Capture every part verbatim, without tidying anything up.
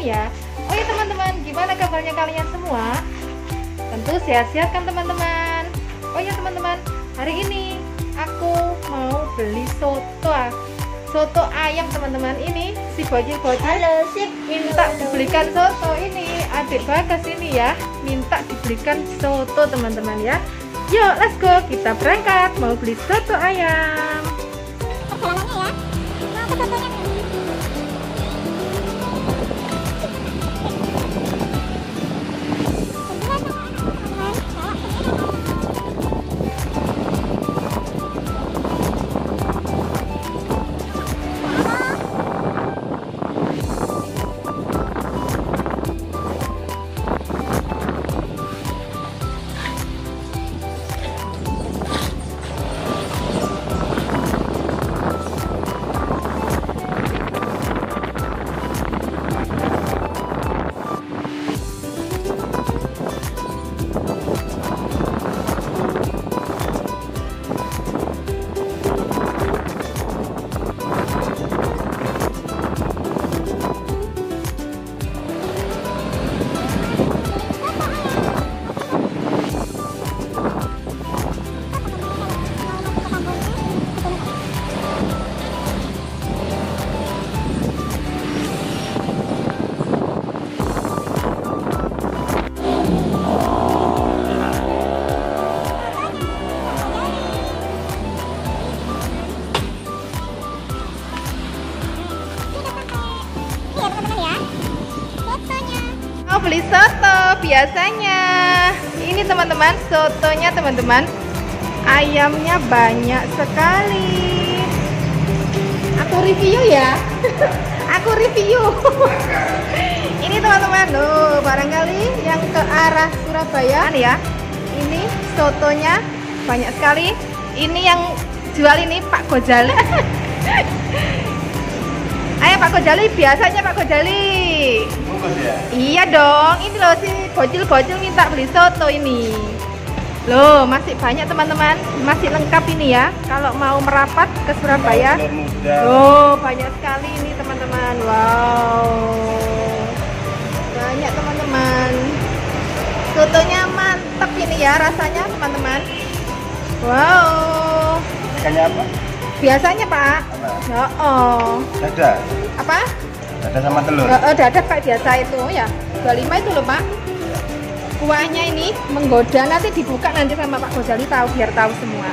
ya. Oh ya teman-teman, gimana kabarnya kalian semua? Tentu sehat-sehat kan teman-teman. Oh ya teman-teman, hari ini aku mau beli soto soto ayam teman-teman. Ini si bocil-bocil Halo, sip. minta dibelikan soto. Ini adik Bagas ini ya, minta dibelikan soto teman-teman ya. Yuk let's go, kita berangkat mau beli soto ayam. Perjalanannya ya, mau ke sotonya. Mau beli soto biasanya. Ini teman-teman, sotonya teman-teman, ayamnya banyak sekali. Aku review ya. Aku review. Ini teman-teman, loh, barangkali yang ke arah Surabaya ya. Ini sotonya banyak sekali. Ini yang jual ini Pak Gojali. Ayo Pak Gojali, biasanya Pak Gojali. Ya? Iya dong, ini loh si bocil-bocil minta beli soto ini. Loh, masih banyak teman-teman, masih lengkap ini ya. Kalau mau merapat ke Surabaya. Loh, banyak sekali ini teman-teman. Wow. Banyak teman-teman. Sotonya mantap ini ya rasanya teman-teman. Wow. Ikannya apa? Biasanya Pak. Apa? Oh, oh. Dada. Apa? Dada sama telur. Uh, uh, dada kayak biasa itu ya. dua puluh lima itu loh Pak. Kuahnya ini menggoda, nanti dibuka nanti sama Pak Gojali tahu biar tahu semua.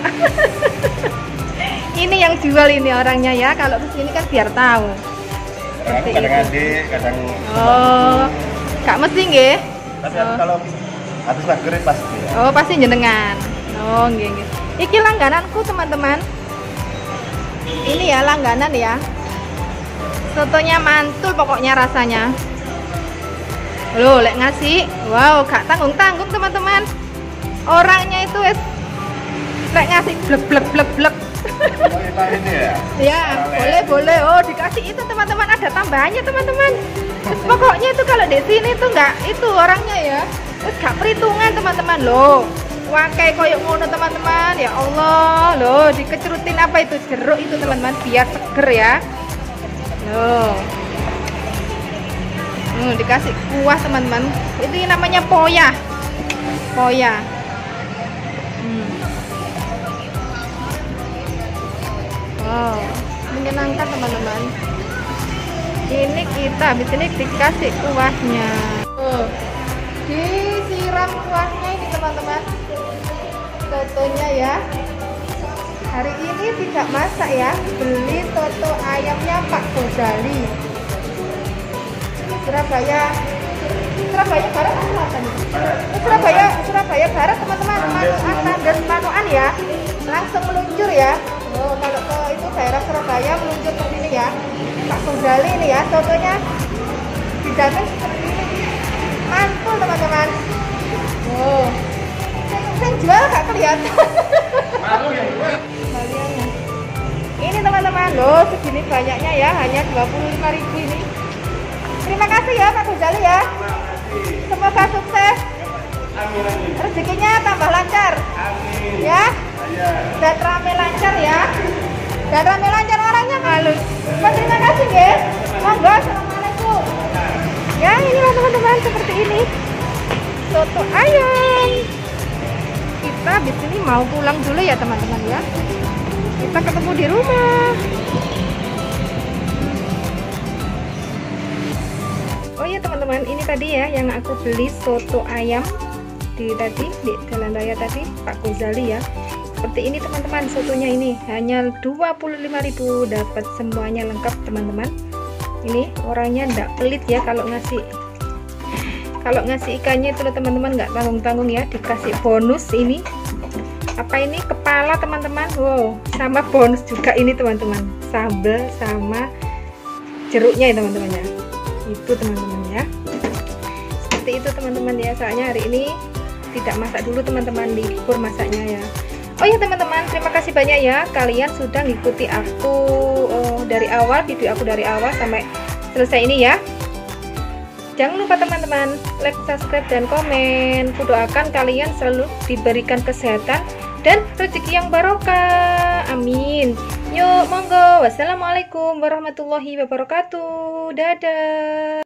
Ini yang jual ini orangnya ya. Kalau kesini kan biar tahu. Kadang kadang adik, kadang. Oh, gak mesti nggih. Tapi Oh. kalau habis maghrib pasti. Ya. Oh, pasti jenengan. Oh, nggih nggih. Iki langgananku teman-teman. Ini ya langganan ya. Sotonya mantul pokoknya rasanya. Loh, lek ngasih, wow, gak tanggung-tanggung teman-teman. Orangnya itu es lek ngasih blek blek blek blek. Oh, ini ya? Ya, boleh boleh. Oh, dikasih itu teman-teman, ada tambahannya teman-teman. Terus pokoknya itu kalau di sini tuh nggak itu orangnya ya. Terus gak perhitungan teman-teman loh. Wakai koyok ngono teman-teman. Ya Allah, loh dikecerutin apa itu jeruk itu teman-teman biar seger ya. Loh. Hmm, dikasih kuah teman-teman. Itu namanya poya. Poya. Hmm. Wow, menyenangkan teman-teman. Ini kita habis ini dikasih kuahnya. Oh, disiram kuahnya ini teman-teman. Sotonya ya. Hari ini tidak masak ya, beli soto ayamnya Pak Gojali. Surabaya, Surabaya Barat atau Selatan? Eh, Surabaya, Surabaya Barat teman-teman. Tandes Manoan ya, langsung meluncur ya. Oh, kalau ke itu daerah Surabaya meluncur ke sini ya. Pak Gojali ini ya, sotonya dijamin seperti ini, mantul teman-teman. Oh, saya jual gak kelihatan. Malu ya, Bu. Ini teman-teman loh, segini banyaknya ya, hanya dua puluh lima ribu ini. Terima kasih ya Pak Gojali ya. Semoga sukses. Amin, amin. Rezekinya tambah lancar. Amin. Ya. Iya. Dan rame lancar ya. Dan rame lancar orangnya halus. Terima kasih ya. Monggo, assalamualaikum. Ya. habis ini mau pulang dulu ya teman-teman ya. Kita ketemu di rumah. Oh ya teman-teman, ini tadi ya yang aku beli soto ayam di tadi di Jalan Raya tadi Pak Gozali ya. Seperti ini teman-teman, sotonya ini hanya dua puluh lima ribu, dapat semuanya lengkap teman-teman. Ini orangnya ndak pelit ya kalau ngasih kalau ngasih ikannya itu teman-teman, nggak tanggung-tanggung ya, dikasih bonus ini apa ini kepala teman-teman. Wow, sama bonus juga ini teman-teman, sambal sama jeruknya ya teman-teman ya. Itu teman-teman ya, seperti itu teman-teman ya. Soalnya hari ini tidak masak dulu teman-teman, libur masaknya ya. Oh ya teman-teman, terima kasih banyak ya kalian sudah ngikuti aku uh, dari awal, video aku dari awal sampai selesai ini ya. Jangan lupa teman-teman like, subscribe, dan komen. Kudoakan kalian selalu diberikan kesehatan dan rezeki yang barokah, amin. Yuk monggo, wassalamualaikum warahmatullahi wabarakatuh. Dadah.